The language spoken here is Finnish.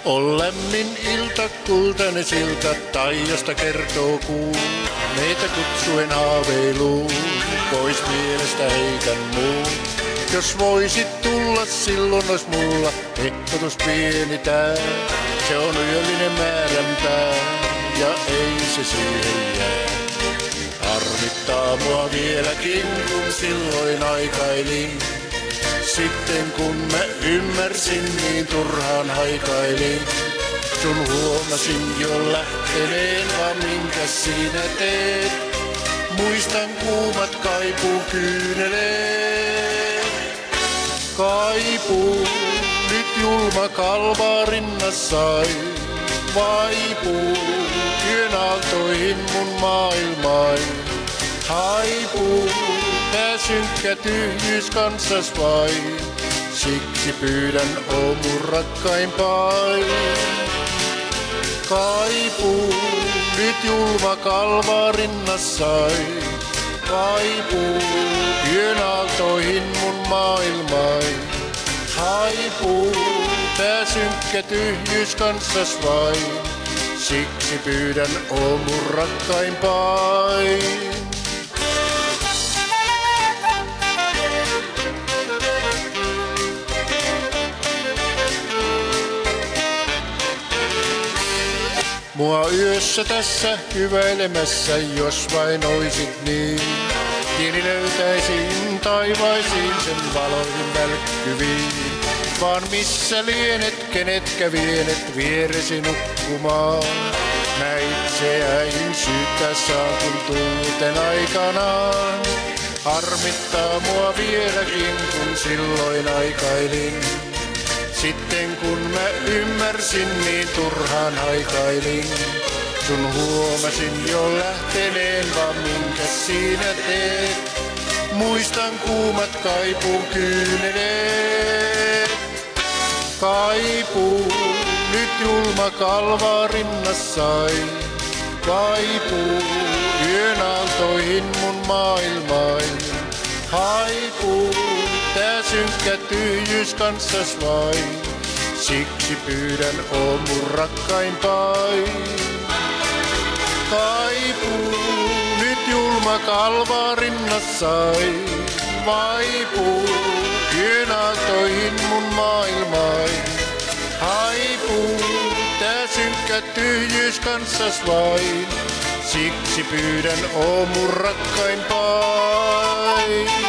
On lämmin ilta, kultainen silta, taivasta kertoo kuu. Meitä kutsuen haaveiluun, pois mielestä heikän muu. Jos voisit tulla, silloin ois mulla hehkutus pieni tää. Se on yöllinen määränpää, ja ei se siihen jää. Harmittaa mua vieläkin, kun silloin aikailin. Sitten kun mä ymmärsin, niin turhaan haikailin. Sun huomasin jo lähteneen, vaan minkä sinä teet? Muistan kuumat kaipuukyyneleet. Kaipuu, nyt julma kalvarinnassain. Vaipuu, yön aaltoihin mun maailmain. Haipuu, tää synkkä tyhjyys kanssas vain. Siksi pyydän, oo mun rakkaimpain. Kaipuu, nyt julma kalvarinnassain. Vaipuu, yön aaltoihin mun maailmain. Haipuu, tää synkkä tyhjyys kanssas vain. Siksi pyydän, oo mun rakkaimpain. Mua yössä tässä hyväilemässä, jos vain oisit niin. Tieni löytäisin taivaisiin sen valoihin välkkyviin. Vaan missä lienet, kenetkä vienet vieresi nukkumaan. Mä itseäin syyttää saan kun tuuten aikanaan. Harmittaa mua vieläkin, kun silloin aikailin. Sitten kun mä ymmärsin, niin turhaan haikailin. Sun huomasin jo lähteneen, vaan minkä sinä teet? Muistan kuumat kaipuun kyyneleet. Kaipuu, nyt julma kalvarinnassain. Vaipuu, yön aaltoihin mun maailmain. Haipuu, tää synkkä tyhjyys kanssas vain. Siksi pyydän, oo mun rakkaimpain. Kaipuu, nyt julma kalvarinnassain. Vaipuu, yön aaltoihin mun maailmain. Haipuu, tää synkkä tyhjyys kanssas vain. Siksi pyydän, oo mun rakkaimpain.